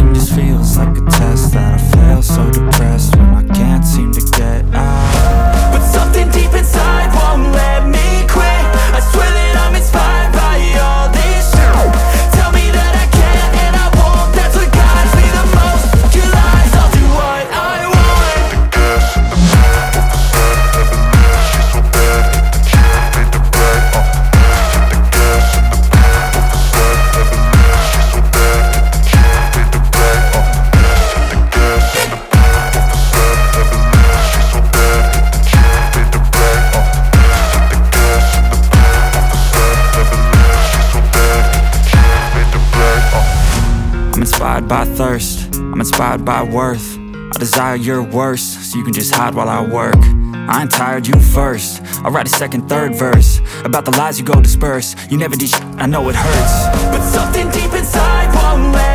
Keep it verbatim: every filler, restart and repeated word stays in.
everything just feels like a test that I fail, so depressed when I can't seem to get out. But something deep inside won't let me quit. I swear that I'm inspired by all this shit. Tell me that I can't and I won't. That's what guides me the most. Your lies, I'll do what I want. The gas in the back of the sun, never leave. She's so bad, hit the gym, made the right. Uh, hit the gas in the back of the sun, never leave. She's so bad, hit the gym, made the right. Uh, hit the gas in the back of the sun, never leave. She's so bad, hit the gym, made the right. Uh, hit the gas in the back of the sun, never leave. She's so bad, hit the gym, made the right. Uh. I'm inspired by thirst, I'm inspired by worth. I desire your worst, so you can just hide while I work. I ain't tired, you first. I'll write a second, third verse about the lies you go disperse. You never did shit, I know it hurts. But something deep inside won't let